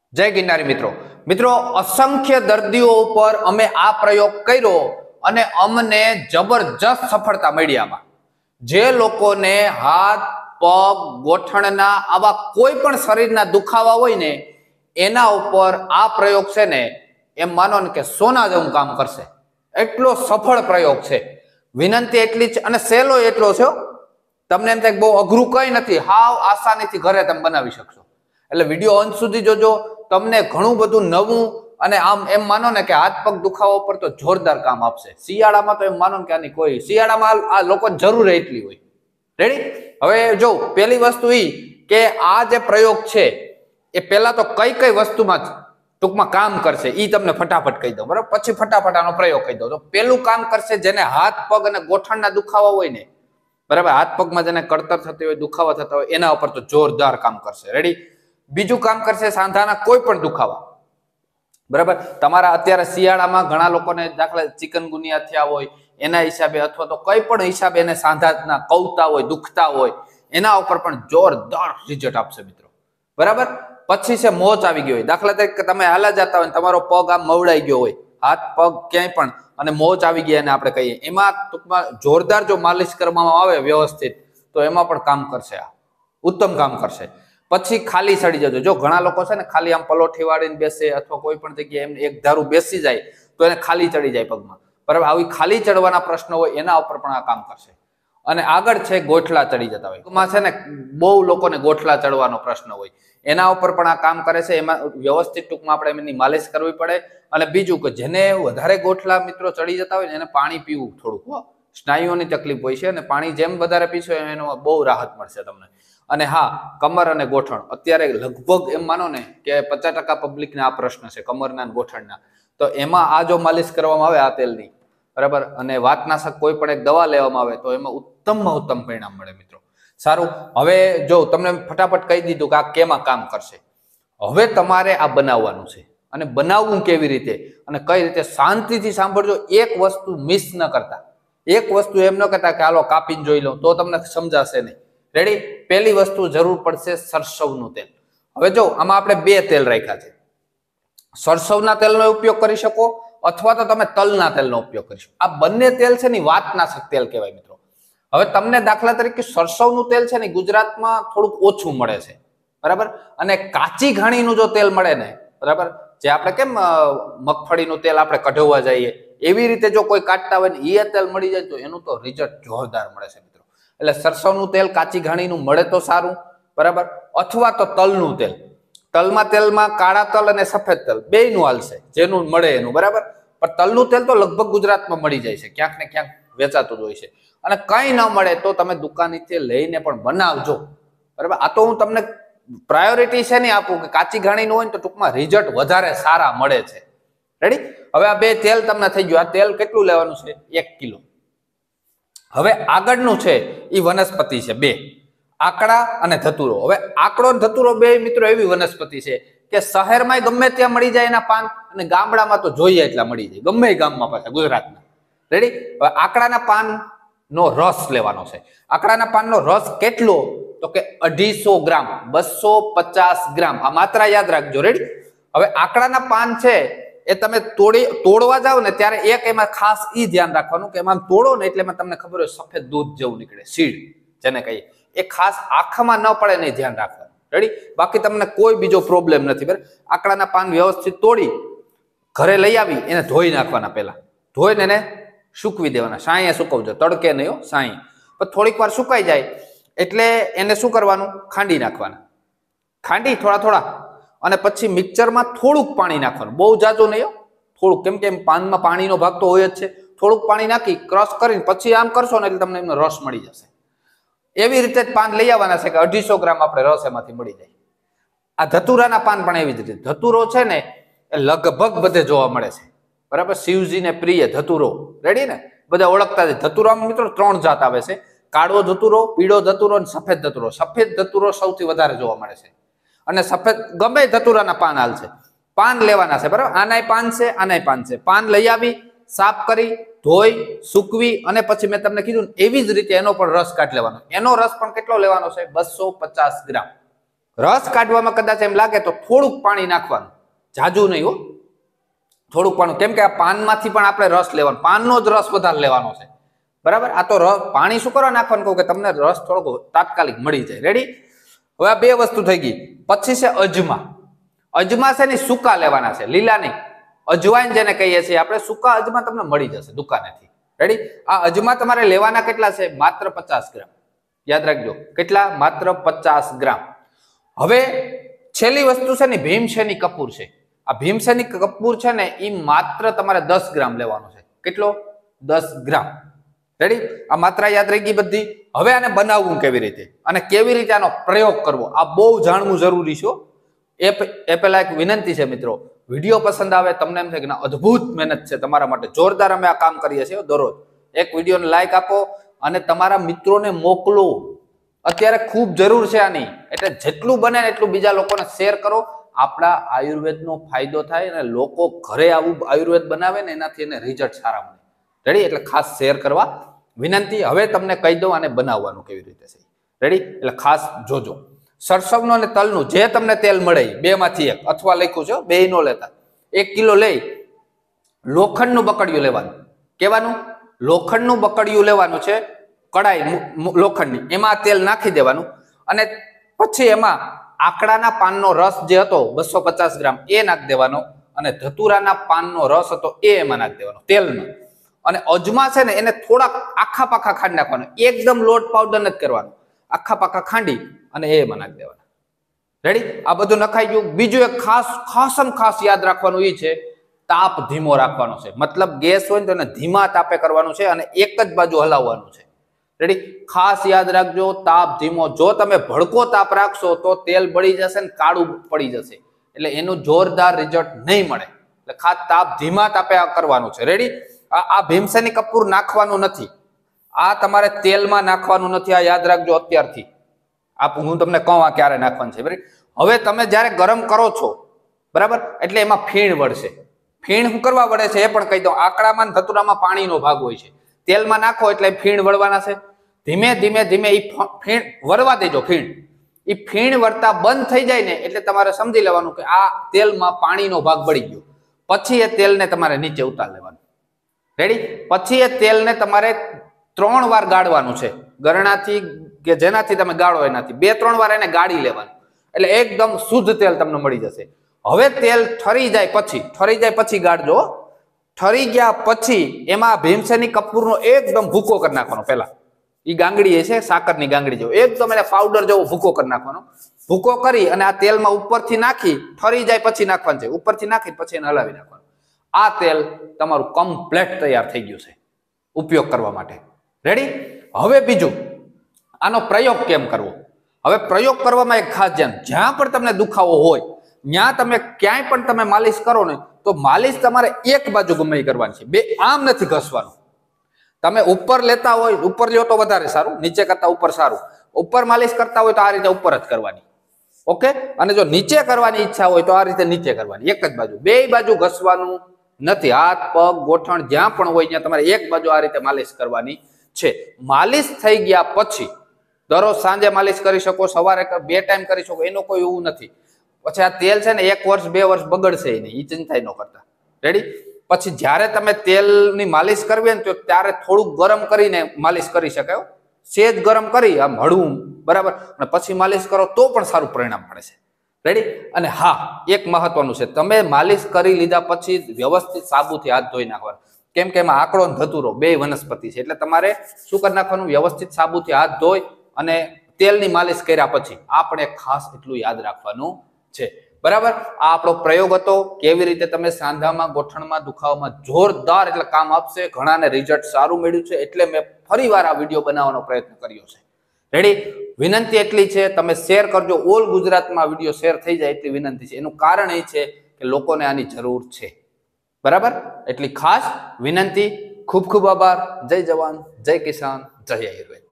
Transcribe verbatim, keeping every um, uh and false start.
जय गिरनारी मित्रों मित्रों असंख्य दर्दियों पर अमे आ प्रयोग कर्यो अने अमने जबरदस्त सफलता मळी। आमां जे लोकोने हाथ पग गोठणना आवा कोई पण शरीरना दुखावा होय ने एना उपर आ प्रयोग छे ने एम मानो ने के सोना जेवुं काम करशे। एटलो सफल प्रयोग छे। विनंती एटली ज अने सहेलो एटलो छे। तमने एम थाय बहु अघरू कई नथी, हाव आसानीथी घरे तमे बनावी शकशो। એટલે વિડિયો અંત સુધી જોજો, તમને ઘણું બધું નવું અને આમ એમ માનો ને કે હાથ પગ દુખાવા ઉપર તો જોરદાર કામ આપશે। શિયાળામાં તો એમ માનો કે આની કોઈ શિયાળામાં આ લોકો જરૂર એટલી હોય। રેડી? હવે જો પહેલી વસ્તુ ઈ કે આ જે પ્રયોગ છે એ પહેલા તો કઈ કઈ વસ્તુમાં ટૂંકમાં કામ કરશે ઈ તમને ફટાફટ કહી દઉં, બરાબર? પછી ફટાફટ આનો પ્રયોગ કહી દઉં। તો પહેલું કામ કરશે જેને હાથ પગ અને ગોઠણના દુખાવા હોય ને, બરાબર, હાથ પગમાં જેને કળતર થતી હોય, દુખાવા થતા હોય, એના ઉપર તો જોરદાર કામ કરશે। રેડી? बीजू काम करशे सांधाना कोई पण दुखावा, बराबर? तमारा अत्यारे शियाळामां घणा लोकोने दाखला चिकनगुनिया थया होय एना हिसाबे अथवा तो कोई पण हिसाबे एने सांधाना कवता होय, दुखता होय, एना उपर पण जोरदार रिजल्ट आपशे मित्रों, बराबर? पछी छे मोच आवी गई होय, दाखला तरीके तमे हाला जता होय, तमारो पग आम मवड़ाई गयो होय, हाथ पग क्यांय पण अने मोच आवी गई अने आपणे कहीए एमां टूंकमां जोरदार जो मालिश करवामां आवे व्यवस्थित तो एमां पण काम करशे। आ उत्तम काम करशे। पछी खाली चढ़ी जजो। जो घणा लोको छे ने खाली आम पलोठी वाळीने बेसे अथवा कोई पण जग्याए एम एक धारू बेसी जाय तो एने खाली चढ़ी जाय पगमां, बराबर? आवी खाली चढ़वाना प्रश्न होय एना उपर पण आ काम करशे। अने आगळ छे गोठला चढ़ी जता होय, एमां छे ने बहु लोकोने गोठला चढ़वानो प्रश्न होय एना उपर पण आ काम करे छे। एमां व्यवस्थित टूंकमां आपणे एमनी मालिश करवी पड़े। अने बीजुं के जेने वधारे गोठला मित्रों चढ़ी जता होय एने पाणी पीवुं थोडुं, हो, स्नायुओनी तकलीफ होय छे अने पाणी जेम वधारे पीशो एनो बहु राहत मळशे तमने। અને હા, કમર અને ગોઠણ અત્યારે લગભગ એમ માનો ને કે પચાસ ટકા પબ્લિકને આ પ્રશ્ન છે કમરના અને ગોઠણના। તો એમાં આ જો માલિશ કરવામાં આવે આ તેલની, બરાબર, અને વાતનાશક કોઈ પણ એક દવા લેવામાં આવે તો એમાં ઉત્તમમાં ઉત્તમ પરિણામ મળે મિત્રો। સારું, હવે જો તમને ફટાફટ કહી દીધું કે આ કેમાં કામ કરશે। હવે તમારે આ બનાવવાનું છે અને બનાવવું કેવી રીતે અને કઈ રીતે શાંતિથી સાંભળજો। એક વસ્તુ મિસ ન કરતા, એક વસ્તુ એમ ન કરતા કે હાલો કાપીને જોઈ લો તો તમને સમજાશે નહીં। रेडी? पहली वस्तु जरूर पड़शे सरसवनुं तेल। हवे जो आमां आपणे बे तेल राख्या छे। सरसवना तेलनो उपयोग करी शको अथवा तो तमे तलना तेलनो उपयोग करी शको। आ बंने तेल छे ने वातनाशक तेल कहेवाय मित्रों। हवे तमने दाखला तरीके सरसवनुं तेल छे ने गुजरातमां थोडुं ओछुं मळे छे, बराबर? अने काची घाणीनुं जो तेल मळे ने, बराबर, जे आपणे केम मगफळीनुं तेल आपणे कढाववा जाईए एवी रीते जो कोई काढता होय ने ई तेल मळी जाय तो एनुं तो रिजल्ट जोरदार मळे छे। એટલે સરસવનું તેલ કાચી ઘાણીનું મળે તો સારું, બરાબર? અથવા તો તલનું તેલ, તલમાં તેલમાં કાળા તલ અને સફેદ તલ બેયનું હાલશે, જેનું મળે એનું, બરાબર? પણ તલનું તેલ તો લગભગ ગુજરાતમાં મળી જાય છે, ક્યાંક ને ક્યાંક વેચાતું જ હોય છે। અને કંઈ ન મળે તો તમે દુકાનેથી લઈને પણ બનાવજો, બરાબર? આ તો હું તમને પ્રાયોરિટી છે નહીં આપું કે કાચી ઘાણીનું હોય ને તો ટૂંકમાં રિઝલ્ટ વધારે સારા મળે છે। રેડી? હવે આ બે તેલ તમને થઈ ગયું। આ તેલ કેટલું લેવાનું છે? એક કિલો। હવે આગળનું છે ઈ વનસ્પતિ છે બે, આકડા અને ધતુરો। હવે આકડો અને ધતુરો બે મિત્રો એવી વનસ્પતિ છે કે શહેરમાં ગમે ત્યાં મળી જાય એના પાન અને ગામડામાં તો જોઈએ એટલા મળી જાય, ગમે ગામમાં પાછા ગુજરાતના। રેડી? હવે આકડાના પાનનો રસ લેવાનો છે। આકડાના પાનનો રસ કેટલો? તો કે અઢીસો ગ્રામ, બસો પચાસ ગ્રામ। આ માત્રા યાદ રાખજો। રેડી? હવે આકડાના પાન છે એ તમે તોડી તોડવા જાવ ને ત્યારે એક એમાં ખાસ ઈ ધ્યાન રાખવાનું કે એમાં તોડો ને એટલે એમાં તમને ખબર હોય સફેદ દૂધ જેવું નીકળે, સીડ જેને કહીએ, એ ખાસ આંખમાં ન પડે ને ધ્યાન રાખવાનું। રેડી? બાકી તમને કોઈ બીજો પ્રોબ્લેમ નથી, બરાબર? આકડાના પાન વ્યવસ્થિત તોડી ઘરે લઈ આવી એને ધોઈ નાખવાના, પહેલા ધોઈને એને સૂકવી દેવાના। સાંયે સૂકવજો, તડકે નહીં હો, સાંયે। પણ થોડીક વાર સુકાઈ જાય એટલે એને શું કરવાનું? ખાંડી નાખવાના, ખાંડી થોડા થોડા, અને પછી મિક્સરમાં થોડુંક પાણી નાખવાનું, બહુ જાજુ નહીં હો, થોડુંક, કેમ કે પાનમાં પાણીનો ભાગ તો હોય જ છે। થોડુંક પાણી નાખી ક્રશ કરીને પછી આમ કરશો ને એટલે તમને એમનો રસ મળી જશે। એવી રીતે જ પાન લઈ આવવાના છે કે અઢીસો ગ્રામ આપણે રસ એમાંથી મળી જાય। આ ધતુરાના પાન પણ એવી જ રીતે, ધતુરો છે ને એ લગભગ બધે જોવા મળે છે, બરાબર? શિવજીને પ્રિય ધતુરો, રેડી ને? બધા ઓળખતા છે। ધતુરામાં મિત્રો ત્રણ જાત આવે છે, કાળો ધતુરો, પીળો ધતુરો અને સફેદ ધતુરો। સફેદ ધતુરો સૌથી વધારે જોવા મળે છે અને સફેદ ગમે ધતુરાના પાન હાલ છે, પાન લેવાના છે, બરાબર? આનાય પાન છે, આનાય પાન છે। પાન લઈ આવી સાફ કરી ધોઈ સૂકવી અને પછી મેં તમને કીધું એવી જ રીતે એનો પણ રસ કાઢી લેવાનો। એનો રસ પણ કેટલો લેવાનો છે? બસો પચાસ ગ્રામ। રસ કાઢવામાં કદાચ એમ લાગે તો થોડુંક પાણી નાખવાનું, જાજુ નહીં હો, થોડુંક પાણી, કેમ કે આ પાનમાંથી પણ આપણે રસ લેવાનો, પાનનો જ રસ વધારે લેવાનો છે, બરાબર. આ તો રસ પાણી શું કરવા નાખવાનું કહું કે તમને રસ થોડોક તાત્કાલિક મળી જાય. રેડી. હવે આ બે વસ્તુ થઈ ગઈ. પછી છે અજમા. અજમા છે ને સૂકા લેવાના છે, લીલા નહીં. અજવાઈન જેને કહીએ છીએ આપણે, સૂકા અજમા તમને મળી જશે દુકાનેથી. રેડી. આ અજમા તમારે લેવાના કેટલા છે? માત્ર પચાસ ગ્રામ. યાદ રાખજો, કેટલા? માત્ર પચાસ ગ્રામ. હવે છેલ્લી વસ્તુ છે ને ભીમસેની કપૂર છે. આ ભીમસેની કપૂર છે ને એ માત્ર તમારે દસ ગ્રામ લેવાનો છે. કેટલો? દસ ગ્રામ. રેડી. આ માત્રા યાદ રહી ગઈ બધી. હવે આને બનાવવું કેવી રીતે અને કેવી રીતે આનો પ્રયોગ કરવો, આ બહુ જાણવું જરૂરી છે. એ એ પહેલા એક વિનંતી છે મિત્રો, વિડીયો પસંદ આવે, તમને એમ થાય કે ના અદ્ભુત મહેનત છે તમારા માટે, જોરદાર અમે આ કામ કરીએ છીએ દરરોજ, એક વિડીયોને લાઈક આપો અને તમારા મિત્રોને મોકલો. અત્યારે ખૂબ જરૂર છે આની, એટલે જેટલું બને એટલું બીજા લોકોને શેર કરો. આપણા આયુર્વેદનો ફાયદો થાય અને લોકો ઘરે આવું આયુર્વેદ બનાવે ને એનાથી એને રિઝલ્ટ સારા મળે. રેડી. એટલે ખાસ શેર કરવા વિનંતી. હવે તમને કહી દઉં આને બનાવવાનું કેવી રીતે છે. રેડી. એટલે ખાસ જોજો. સરસવનું અને તલનું જે તમને તેલ મળે બે માંથી એક, અથવા લખ્યું છે બે નો લેતા, એક કિલો લઈ લોખંડનું બકડિયું લેવાનું. કેવાનું? લોખંડનું બકડિયું લેવાનું છે, કડાઈ લોખંડની, એમાં તેલ નાખી દેવાનું અને પછી એમાં આકડાના પાનનો રસ જે હતો બસો પચાસ ગ્રામ એ નાખી દેવાનો અને ધતુરાના પાનનો રસ હતો એ એમાં નાખી દેવાનો તેલમાં. અને અજમા છે ને એને થોડાક આખા પાખા ખાંડી નાખવાનો, એકદમ લોટ પાવડર નથી કરવાનો, આખા પાખા ખાંડી અને એમાં નાખી દેવાના. રેડી. આ બધું નખાઈ ગયું. બીજું એક ખાસ ખાસમ ખાસ યાદ રાખવાનું એ છે, તાપ ધીમો રાખવાનો છે. મતલબ ગેસ હોય ને તો એને ધીમા તાપે કરવાનું છે અને એક જ બાજુ હલાવવાનું છે. રેડી. ખાસ યાદ રાખજો, તાપ ધીમો. જો તમે ભડકો તાપ રાખશો તો તેલ બળી જશે ને કાળું પડી જશે, એટલે એનું જોરદાર રિઝલ્ટ નહીં મળે. એટલે ખાસ તાપ ધીમા તાપે કરવાનું છે. રેડી. આ ભીમસેની કપૂર નાખવાનું નથી, આ તમારે તેલમાં નાખવાનું નથી, આ યાદ રાખજો અત્યારથી. આ હું તમને કહું આ ક્યારે નાખવાનું છે. બરાબર. હવે તમે જ્યારે ગરમ કરો છો, બરાબર, એટલે એમાં ફીણ વળશે. ફીણ શું કરવા વળે છે એ પણ કહી દઉં. આકડામાં ધતુરામાં પાણીનો ભાગ હોય છે, તેલમાં નાખો એટલે ફીણ વળવાના છે. ધીમે ધીમે ધીમે એ ફીણ વળવા દેજો. ફીણ એ ફીણ વળતા બંધ થઈ જાય ને એટલે તમારે સમજી લેવાનું કે આ તેલમાં પાણીનો ભાગ બળી ગયો. પછી એ તેલને તમારે નીચે ઉતાર લેવાનું. રેડી. પછી એ તેલને તમારે ત્રણ વાર ગાળવાનું છે, ગરણાથી કે જેનાથી તમે ગાળો એનાથી બે ત્રણ વાર એને ગાળી લેવાનું, એટલે એકદમ શુદ્ધ તેલ તમને મળી જશે. હવે તેલ ઠરી જાય પછી, ઠરી જાય પછી ગાળજો. ઠરી ગયા પછી એમાં ભીમસેની કપૂરનો એકદમ ભૂકો કરી નાખવાનો. પેલા એ ગાંગડી છે, સાકરની ગાંગડી જેવો, એકદમ એને પાવડર જેવો ભૂકો કરી નાખવાનો. ભૂકો કરી અને આ તેલમાં ઉપરથી નાખી, ઠરી જાય પછી નાખવાનું છે, ઉપરથી નાખી પછી એને હલાવી નાખવાનું. આ તેલ તમારું કમ્પ્લેટ તૈયાર થઈ ગયું છે ઉપયોગ કરવા માટે. રેડી. હવે બીજું, આનો પ્રયોગ કેમ કરવો? હવે પ્રયોગ કરવામાં એક ખાસ ધ્યાન, જ્યાં પણ તમને દુખાવો હોય ત્યાં તમે ક્યાંય પણ તમે માલિશ કરો ને તો માલિશ તમારે એક બાજુ ગમે કરવાની છે, બે આમ નથી ઘસવાનું. તમે ઉપર લેતા હોય, ઉપર લ્યો તો વધારે સારું, નીચે કરતા ઉપર સારું. ઉપર માલિશ કરતા હોય તો આ રીતે ઉપર જ કરવાની. ઓકે. અને જો નીચે કરવાની ઈચ્છા હોય તો આ રીતે નીચે કરવાની, એક જ બાજુ. બે બાજુ ઘસવાનું નથી. હાથ, પગ, ગોઠણ જ્યાં પણ હોય ત્યાં તમારે એક બાજુ આ રીતે માલિશ કરવાની છે. માલિશ થઈ ગયા પછી દરરોજ સાંજે માલિશ કરી શકો, સવારે બે ટાઈમ કરી શકો, એનો કોઈ એવું નથી. પછી આ તેલ છે ને એક વર્ષ બે વર્ષ બગડશે નહીં, એ ચિંતા ન કરતા. રેડી. પછી જ્યારે તમે તેલની માલિશ કરવી ને તો ત્યારે થોડુંક ગરમ કરીને માલિશ કરી શકાય, સેજ ગરમ કરી આમ હળવું, બરાબર, અને પછી માલિશ કરો તો પણ સારું પરિણામ મળે છે. રેડી. અને હા, એક મહત્વનું છે, તમે માલિશ કરી લીધા પછી વ્યવસ્થિત સાબુથી હાથ ધોઈ નાખવાના, કેમ કે એમાં આકડો ધતુરો બે વનસ્પતિ છે, એટલે તમારે શું કરી નાખવાનું? વ્યવસ્થિત સાબુથી હાથ ધોઈ અને તેલની માલિશ કર્યા પછી. આ પણ એક ખાસ એટલું યાદ રાખવાનું છે. બરાબર. આ આપણો પ્રયોગ હતો, કેવી રીતે તમે સાંધામાં, ગોઠણમાં, દુખાવામાં જોરદાર એટલે કામ આપશે. ઘણાને રિઝલ્ટ સારું મળ્યું છે, એટલે મેં ફરી વાર આ વિડીયો બનાવવાનો પ્રયત્ન કર્યો છે. રેડી. વિનંતી એટલી છે, તમે શેર કરજો. ઓલ ગુજરાતમાં આ વિડીયો શેર થઈ જાય એટલી વિનંતી છે. એનું કારણ એ છે કે લોકોને આની જરૂર છે. બરાબર. એટલી ખાસ વિનંતી. ખૂબ ખૂબ આભાર. જય જવાન, જય કિસાન, જય આયુર્વેદ.